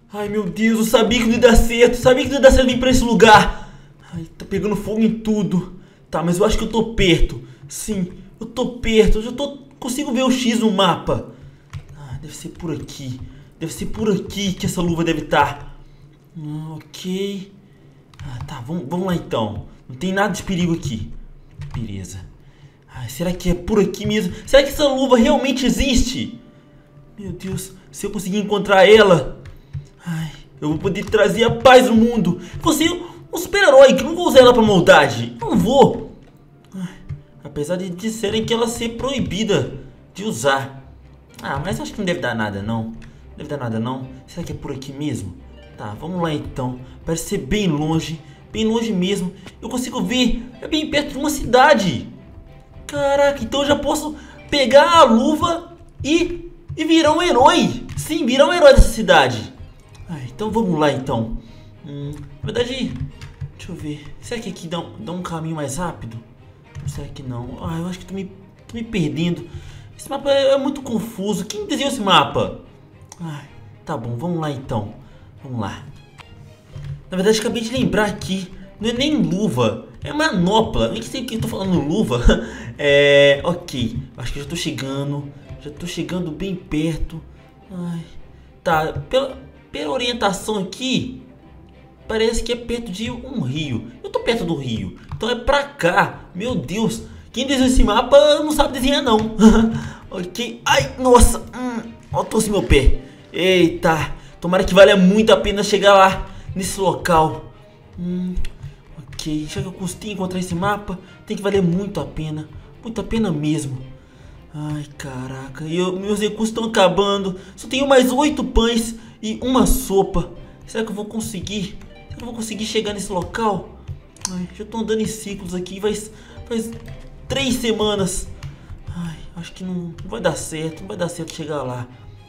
Ai, meu Deus, eu sabia que não ia dar certo. Sabia que não ia dar certo vir pra esse lugar. Ai, tá pegando fogo em tudo. Tá, mas eu acho que eu tô perto. Sim, eu tô perto. Eu já tô... Consigo ver o X no mapa. Ah, deve ser por aqui. Deve ser por aqui que essa luva deve estar. Ok. Ah, tá, vamos lá então. Não tem nada de perigo aqui. Beleza. Ai, será que é por aqui mesmo? Será que essa luva realmente existe? Meu Deus, se eu conseguir encontrar ela, ai, eu vou poder trazer a paz no mundo. Você é um super-herói que não vou usar ela pra maldade. Não vou. Ai, apesar de disserem que ela ser proibida de usar. Ah, mas acho que não deve dar nada não. Não deve dar nada não. Será que é por aqui mesmo? Tá, vamos lá então. Parece ser bem longe mesmo. Eu consigo ver, é bem perto de uma cidade. Caraca, então eu já posso pegar a luva e virar um herói. Sim, virar um herói dessa cidade. Então vamos lá então. Na verdade, deixa eu ver. Será que aqui dá um caminho mais rápido? Ou será que não? Eu acho que tô me perdendo. Esse mapa é muito confuso. Quem desenhou esse mapa? Tá bom, vamos lá então. Vamos lá. Na verdade, acabei de lembrar aqui. Não é nem luva, é manopla. Nem sei o que eu tô falando luva. Ok. Acho que já tô chegando. Já tô chegando bem perto. Tá, pela orientação aqui, parece que é perto de um rio. Eu tô perto do rio, então é pra cá. Meu Deus, quem desenhou esse mapa não sabe desenhar não. Ok, ai, nossa. Ó, torci meu pé. Eita, tomara que valha muito a pena chegar lá, nesse local. Ok, já que eu consegui encontrar esse mapa, tem que valer muito a pena. Muito a pena mesmo. Ai, caraca, meus recursos estão acabando. Só tenho mais 8 pães e uma sopa. Será que eu vou conseguir? Será que eu vou conseguir chegar nesse local? Já tô andando em ciclos aqui, faz 3 semanas. Acho que não vai dar certo. Não vai dar certo chegar lá.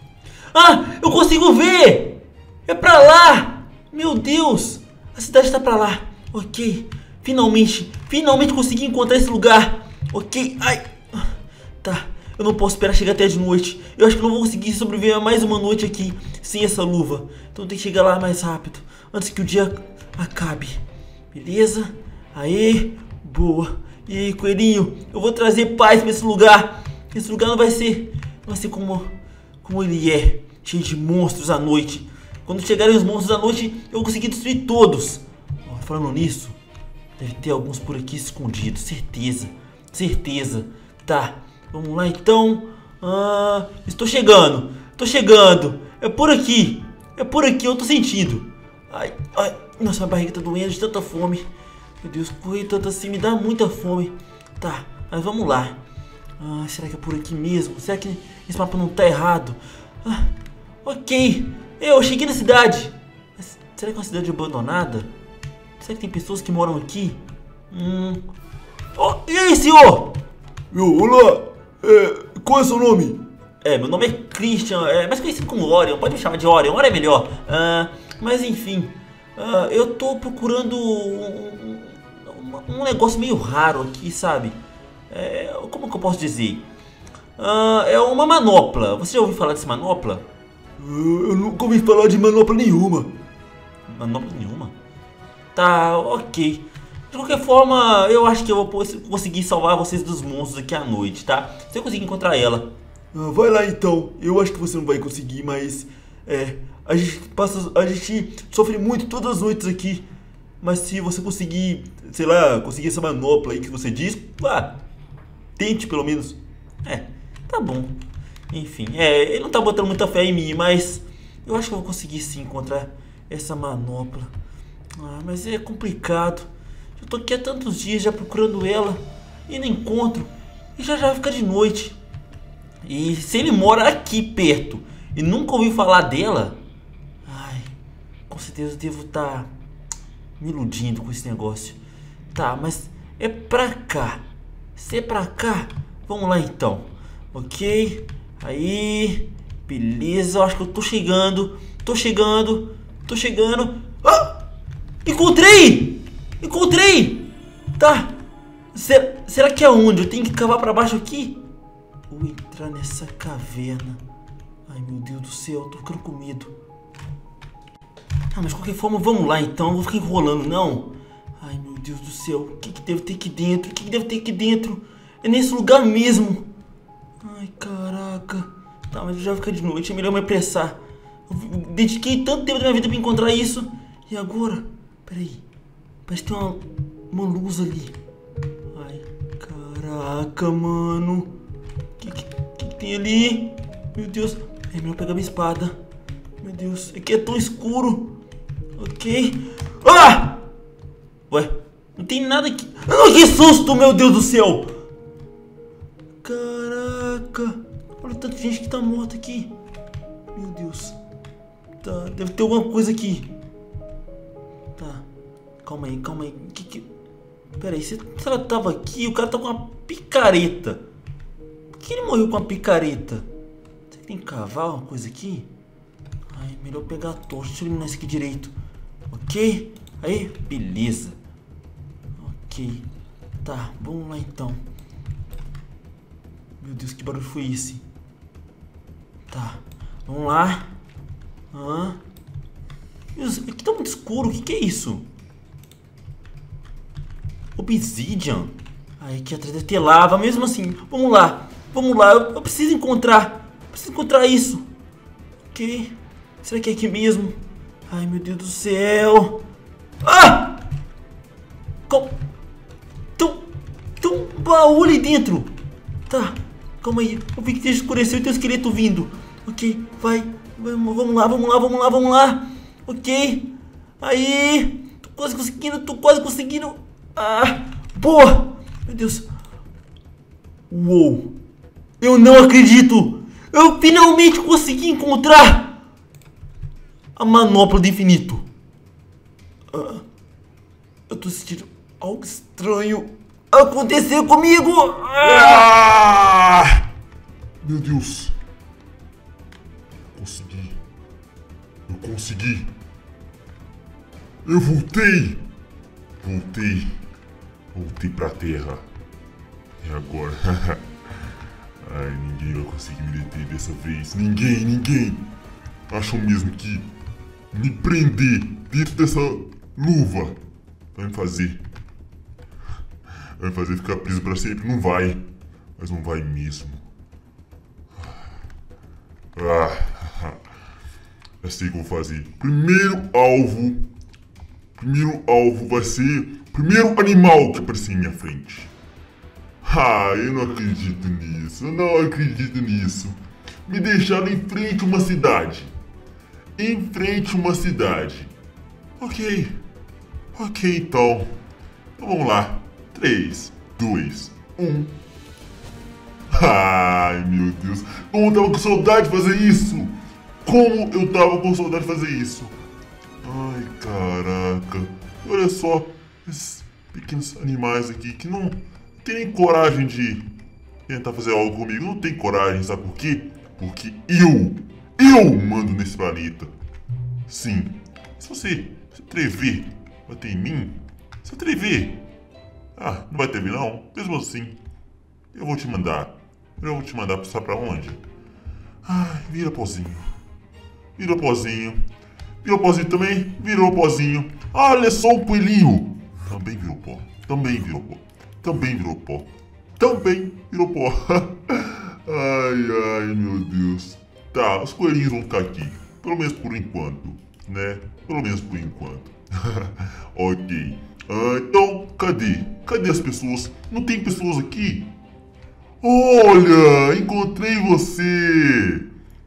Eu consigo ver! É pra lá! Meu Deus! A cidade está pra lá. Ok, finalmente consegui encontrar esse lugar. Ok, tá, eu não posso esperar chegar até de noite. Eu acho que não vou conseguir sobreviver a mais uma noite aqui sem essa luva. Então tem que chegar lá mais rápido, antes que o dia acabe. Beleza? Aê, boa. E aí, coelhinho, eu vou trazer paz pra esse lugar. Esse lugar não vai ser como ele é, cheio de monstros à noite. Quando chegarem os monstros à noite, eu vou conseguir destruir todos. Falando nisso, deve ter alguns por aqui escondidos, certeza. Tá, vamos lá então. Estou chegando. É por aqui, eu tô sentindo. Ai, nossa, minha barriga tá doendo de tanta fome. Meu Deus, correr tanto assim me dá muita fome. Tá, mas vamos lá. Será que é por aqui mesmo? Será que esse mapa não tá errado? Ok, eu cheguei na cidade. Mas será que é uma cidade abandonada? Será que tem pessoas que moram aqui? E aí, senhor? Olá, qual é seu nome? Meu nome é Christian, mais conhecido como Orion. Pode me chamar de Orion, Orion é melhor. Mas enfim, eu tô procurando um negócio meio raro aqui, sabe? Como que eu posso dizer? É uma manopla. Você já ouviu falar dessa manopla? Eu nunca ouvi falar de manopla nenhuma. Manopla nenhuma? Tá, ok. De qualquer forma, eu acho que eu vou conseguir salvar vocês dos monstros aqui à noite, tá? Se eu conseguir encontrar ela. Vai lá então. Eu acho que você não vai conseguir, mas a gente sofre muito todas as noites aqui. Mas se você conseguir, sei lá, conseguir essa manopla aí que você diz, tente pelo menos. Tá bom. Enfim, ele não tá botando muita fé em mim, mas eu acho que eu vou conseguir sim encontrar essa manopla. Mas é complicado. Eu tô aqui há tantos dias já procurando ela e não encontro. E já vai ficar de noite. E se ele mora aqui perto e nunca ouviu falar dela, com certeza eu devo estar me iludindo com esse negócio. Tá, mas é pra cá. Se é pra cá, vamos lá então. Ok, aí, beleza, eu acho que eu tô chegando. Encontrei! Tá, será que é onde? Eu tenho que cavar pra baixo aqui? Ou entrar nessa caverna? Ai, meu Deus do céu, tô ficando com medo. Ah, mas de qualquer forma, vamos lá então. Não vou ficar enrolando, não. Ai, meu Deus do céu. O que deve ter aqui dentro? O que deve ter aqui dentro? É nesse lugar mesmo. Ai, caraca. Tá, mas já fica de noite. É melhor me apressar. Eu dediquei tanto tempo da minha vida pra encontrar isso. E agora? Peraí. Parece que tem uma luz ali. Ai, caraca, mano. O que tem ali? Meu Deus. É melhor pegar minha espada. Meu Deus. Aqui é tão escuro. Ok. Ah! Ué, não tem nada aqui. Ah, que susto, meu Deus do céu! Caraca. Olha tanta gente que tá morta aqui. Meu Deus. Tá, deve ter alguma coisa aqui. Tá. Calma aí, calma aí. Pera aí, se ela tava aqui, o cara tá com uma picareta. Por que ele morreu com uma picareta? Será que tem que cavar uma coisa aqui? Ai, melhor pegar a tocha. Deixa eu eliminar isso aqui direito. Ok? Aí, beleza. Ok. Tá, vamos lá então. Meu Deus, que barulho foi esse? Tá, vamos lá. Aqui tá muito escuro, o que é isso? Obsidian? Ai, aqui atrás deve ter lava, mesmo assim. Vamos lá, eu preciso encontrar. Isso. Ok. Será que é aqui mesmo? Ai, meu Deus do céu. Ah! Tem um baú ali dentro. Tá, calma aí. Eu vi que escureceu e tem um esqueleto vindo. Ok, vai. Vamos lá. Ok. Aí. Tô quase conseguindo. Ah, boa. Meu Deus. Uou. Eu não acredito. Eu finalmente consegui encontrar a manopla do infinito. Eu tô sentindo algo estranho acontecer comigo. Meu Deus. Eu consegui. Eu voltei pra terra. E agora? Ai, ninguém vai conseguir me deter dessa vez. Ninguém. Acham mesmo que me prender dentro dessa luva vai me fazer ficar preso pra sempre? Não vai. Mas não vai mesmo. Eu sei o que eu vou fazer. Primeiro alvo vai ser o primeiro animal que aparecer em minha frente. Eu não acredito nisso. Me deixaram em frente a uma cidade. Ok, então vamos lá. 3, 2, 1. Ai, meu Deus. Como eu tava com saudade de fazer isso. Ai, caraca. Olha só esses pequenos animais aqui que não tem nem coragem de tentar fazer algo comigo. Não tem coragem, sabe por quê? Porque eu mando nesse planeta. Sim. Se você se atrever a bater em mim, não vai ter não. Mesmo assim, eu vou te mandar. Sabe pra onde? Vira pozinho. Virou pozinho também. Virou pozinho. Olha só um coelhinho. Também virou pó. Ai, meu Deus. Tá, os coelhinhos vão ficar aqui. Pelo menos por enquanto, né? Ok. Então, cadê as pessoas? Não tem pessoas aqui? Olha, encontrei você.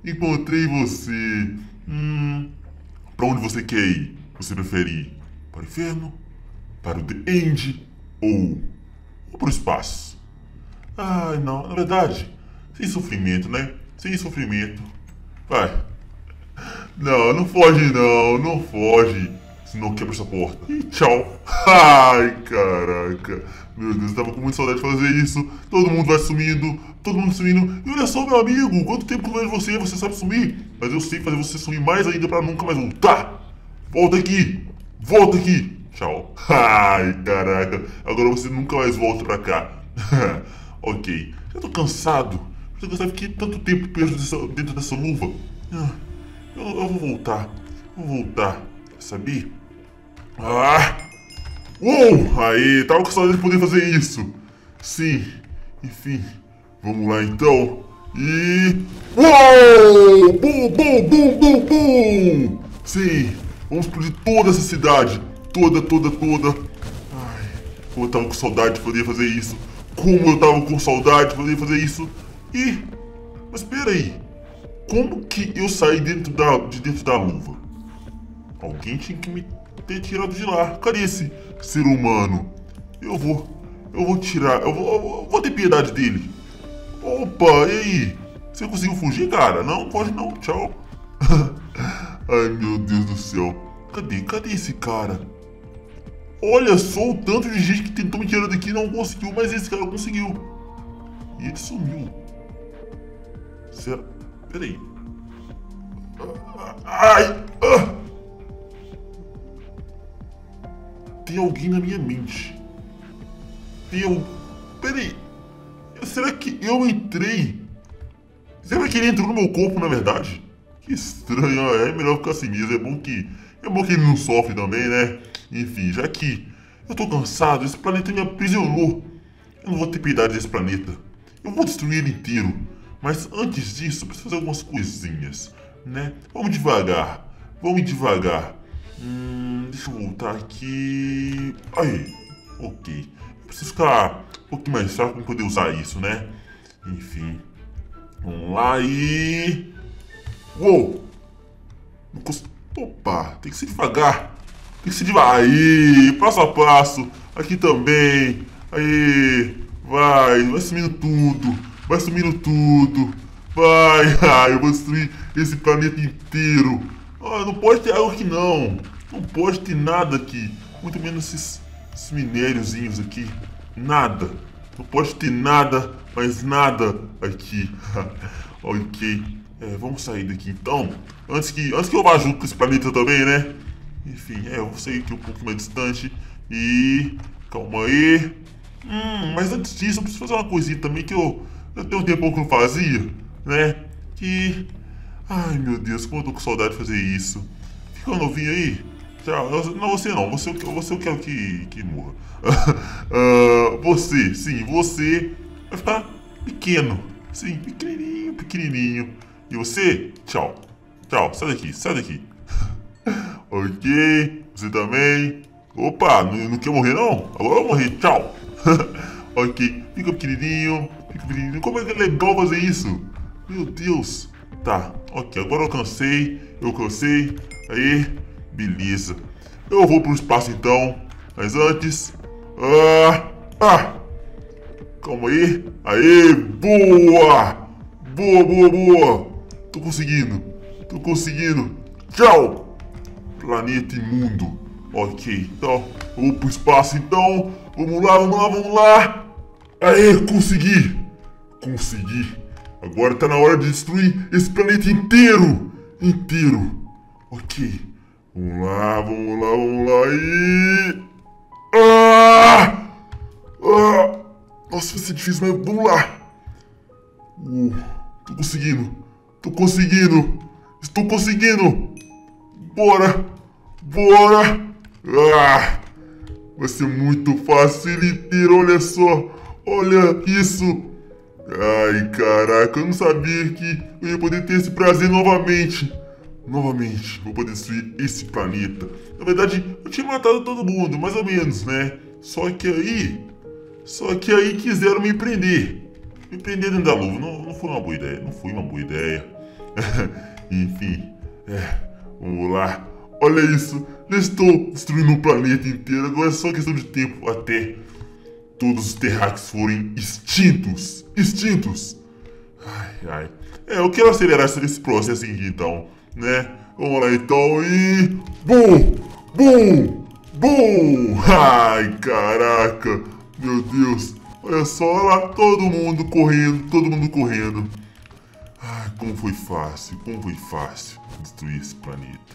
Pra onde você quer ir? Você prefere ir para o inferno, para o The End ou para o espaço? Não, na verdade, sem sofrimento, né? Vai. Não foge. Senão quebra essa porta. E tchau. Ai, caraca. Meu Deus, eu tava com muita saudade de fazer isso. Todo mundo sumindo. E olha só, meu amigo, quanto tempo que eu vejo você sabe sumir. Mas eu sei fazer você sumir mais ainda pra nunca mais voltar. Volta aqui. Tchau. Ai, caraca. Agora você nunca mais volta pra cá. Ok. Já tô cansado. Fiquei tanto tempo preso dentro dessa luva. Eu vou voltar. Sabe? Ah! Uou! Aí, tava com saudade de poder fazer isso. Sim, enfim. Vamos lá então. E... Uou! Bum, bum, bum, bum, bum! Sim, vamos explodir toda essa cidade. Toda. Ai, como eu tava com saudade de poder fazer isso. Como eu tava com saudade de poder fazer isso. Mas peraí. Como que eu saí de dentro da luva? Alguém tinha que me ter tirado de lá. Cadê esse ser humano? Eu vou tirar. Eu vou ter piedade dele. Opa, e aí? Você conseguiu fugir, cara? Não, pode não. Tchau. Ai, meu Deus do céu. Cadê esse cara? Olha só o tanto de gente que tentou me tirar daqui e não conseguiu, mas esse cara conseguiu. E ele sumiu. Será? Peraí. Ai! Tem alguém na minha mente. Peraí. Será que eu entrei? Será que ele entrou no meu corpo, na verdade? Que estranho, é melhor ficar assim mesmo. É bom que ele não sofre também, né? Enfim, já que eu tô cansado, esse planeta me aprisionou. Eu não vou ter piedade desse planeta. Eu vou destruir ele inteiro. Mas antes disso, eu preciso fazer algumas coisinhas, né? Vamos devagar. Deixa eu voltar aqui. Aí, ok. Eu preciso ficar um pouquinho mais fraco para poder usar isso, né? Enfim. Vamos lá e... Uou! Opa, tem que ser devagar. Aí, passo a passo. Aqui também. Aí, vai sumindo tudo. Ai, eu vou destruir esse planeta inteiro. Ah, não pode ter água aqui não. Não pode ter nada aqui. Muito menos esses minériozinhos aqui. Nada. Não pode ter nada, mas nada aqui. Ok. Vamos sair daqui então. Antes que eu vá junto com esse planeta também, né? Enfim, eu vou sair aqui um pouco mais distante. E... calma aí. Mas antes disso, eu preciso fazer uma coisinha também que eu tenho um tempo que eu não fazia, né? Ai, meu Deus, como eu tô com saudade de fazer isso. Fica novinho aí. Tchau. Não, você não. Você eu quero que morra. Você vai ficar pequeno. Sim, pequenininho. E você? Tchau. Sai daqui. Ok, você também. Opa, não quer morrer não? Agora eu vou morrer. Tchau. Ok, fica pequenininho. Como é que é legal fazer isso? Meu Deus. Tá, ok, agora eu cansei. Aí, beleza. Eu vou pro espaço então. Mas antes... calma aí. Aê, boa. Tô conseguindo. Tchau. Planeta imundo. Ok, então, eu vou pro espaço então. Vamos lá. Aê, consegui. Agora tá na hora de destruir esse planeta inteiro. Ok. Vamos lá e... Nossa, vai ser difícil, mas vamos lá. Tô conseguindo. Estou conseguindo. Bora. Vai ser muito fácil ele inteiro, olha só. Olha isso. Ai, caraca, eu não sabia que eu ia poder ter esse prazer novamente. Vou poder destruir esse planeta. Na verdade, eu tinha matado todo mundo, mais ou menos, né? Só que aí quiseram me prender. Me prender dentro da luva. Não foi uma boa ideia. Enfim, vamos lá. Olha isso, já estou destruindo o planeta inteiro. Agora é só questão de tempo até todos os terráqueos forem extintos. Ai. Eu quero acelerar esse processo aqui então, né? Vamos lá então e... Bum! Ai, caraca! Meu Deus! Olha só, olha lá, todo mundo correndo. Ai, como foi fácil destruir esse planeta.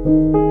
Tchau.